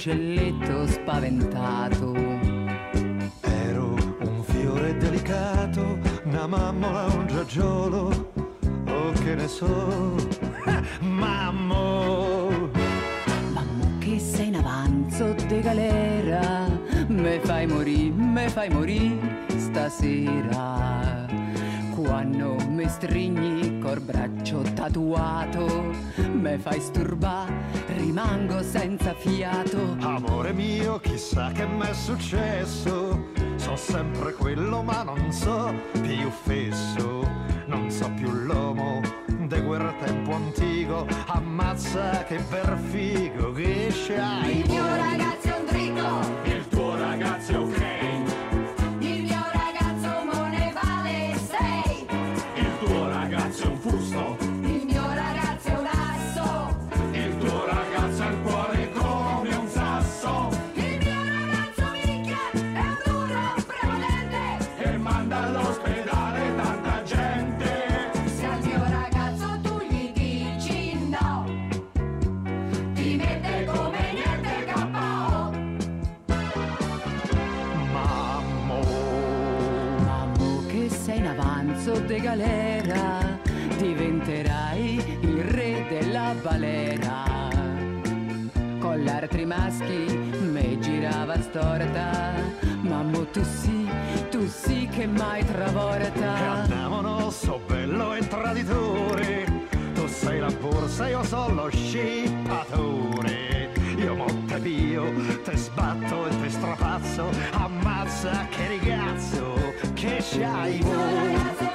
uccelletto spaventato. Ero un fiore delicato, una mammola, un giaggiolo, oh che ne so, mammo. Mammo che sei in avanzo de galera, me fai morì stasera. Quando mi stringi col braccio tatuato, me fai sturba, rimango senza fiato. Amore mio, chissà che m'è successo, so sempre quello ma non so più fesso, non so più l'uomo de quel tempo antico, ammazza che per figo che c'hai. Il mio ragazzo è un tricco, Il tuo ragazzo è ok, il mio ragazzo mo ne vale 6, il tuo ragazzo è un fusto, il mio ragazzo è un asso, il tuo ragazzo ha il cuore come un sasso il mio ragazzo minchia è un duro prepotente. e manda all'ospedale tanta gente. Se al mio ragazzo tu gli dici no, ti mette come niente KO. Mammo, Mammo che sei in avanzo de galera, diventerai il re della balera. Con l'altri maschi me girava storta, mammo tu sì che mai e travolta. andavano, so bello e traditore, tu sei la borsa, io sono lo scippatore. Io mo te pio, te sbatto e te strapazzo, ammazza che ragazzo che c'hai Il mio voi. ragazzo